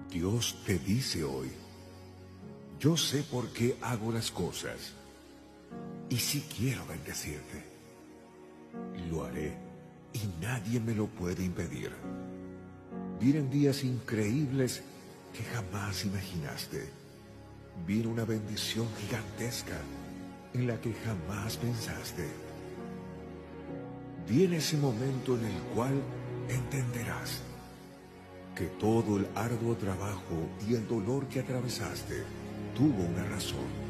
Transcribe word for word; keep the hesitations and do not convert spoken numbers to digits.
Dios te dice hoy, yo sé por qué hago las cosas, y si quiero bendecirte, lo haré, y nadie me lo puede impedir. Vienen días increíbles que jamás imaginaste. Viene una bendición gigantesca en la que jamás pensaste. Viene ese momento en el cual entenderás que todo el arduo trabajo y el dolor que atravesaste tuvo una razón.